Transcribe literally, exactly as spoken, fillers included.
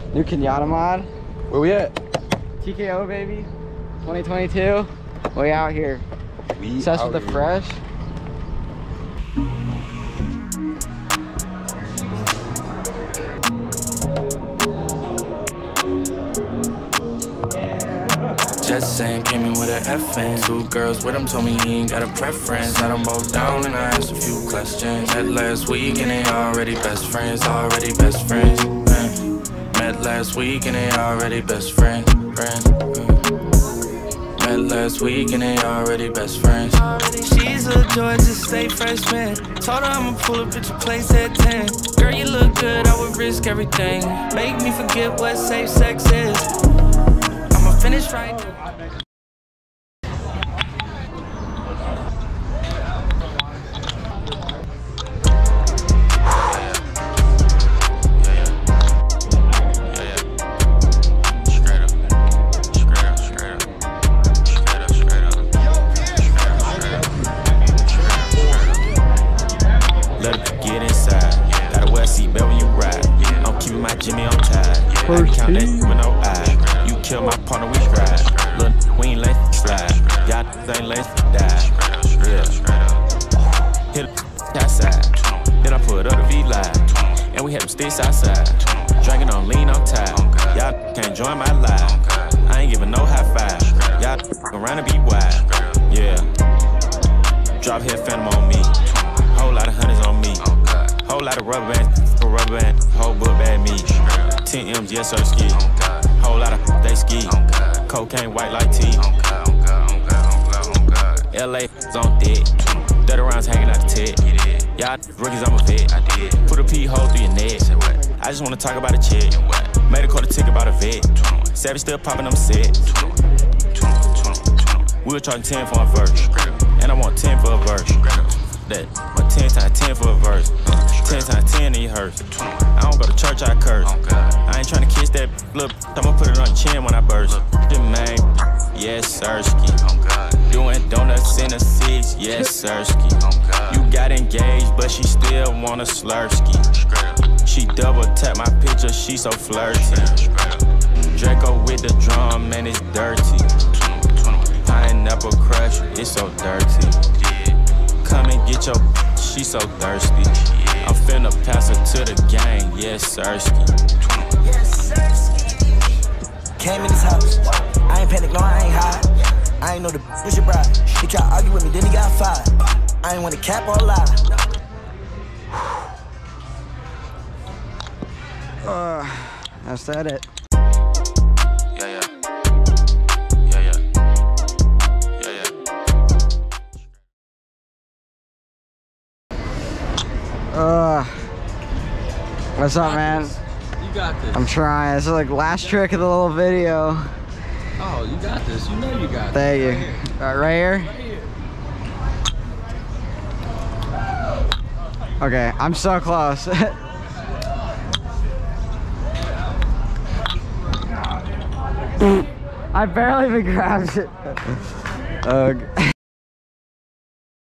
New Kenyatta mod. Where we at? T K O baby. twenty twenty-two. We out here. We Obsessed out with the here. fresh. Just saying, came in with an F N. Two girls with him told me he ain't got a preference. Had them both down and I asked a few questions. Met last week and they already best friends, already best friends. Man. Met last week and they already best friends. Friend. Met last week and they already best friends. She's a Georgia State freshman. Told her I'ma pull up at your place at ten. Girl, you look good, I would risk everything. Make me forget what safe sex is. I'ma finish right. Jimmy on time. I can count that with no eye. You kill my partner, we ride. Look, we ain't let slide. Y'all ain't let die. Yeah. Hit it outside. Then I put up the V-Line. And we had them sticks outside. Drinking on lean on time. Y'all can't join my live. I ain't giving no high five. Y'all around and be wide. Yeah. Drop head phantom on me. Whole lot of hundreds on me. Whole lot of rubber bands. For rubber band, whole book bad me. ten M's, yes sir, ski. Whole lot of they ski. Cocaine white like tea. L A's on deck. thirty rounds hanging out the tip. Y'all rookies, I'm a vet. Put a pee hole through your neck. I just wanna talk about a chick. Made a quarter ticket about a vet. Savage still popping them sets. We were charging ten for a verse. And I want ten for a verse. That, but ten times ten for a verse. ten times ten in your hearse. I don't go to church, I curse. I ain't tryna kiss that look. I'ma put it on your chin when I burst. The man, yes, Sirski. Doing donuts in a six, yes, Sirski. You got engaged, but she still want a slurski. She double tap my picture, she so flirty. Draco with the drum, man, it's dirty. Pineapple crush, it's so dirty. Come and get your, she so thirsty. I'm finna pass her to the gang, yes, Sirski. Yes, Sirski. Came in this house, I ain't panic, no, I ain't high. I ain't know the was your bride. He tried to argue with me, then he got fired. I ain't want to cap or lie. Uh, that's that it. Yeah, yeah. Yeah, yeah. Yeah, yeah. Uh, what's up, man? You got this. I'm trying. This is like last trick of the little video. Oh, you got this. You know you got Thank this. you. Right, right here? Right here. Okay, I'm so close. I barely even grabbed it. Ugh.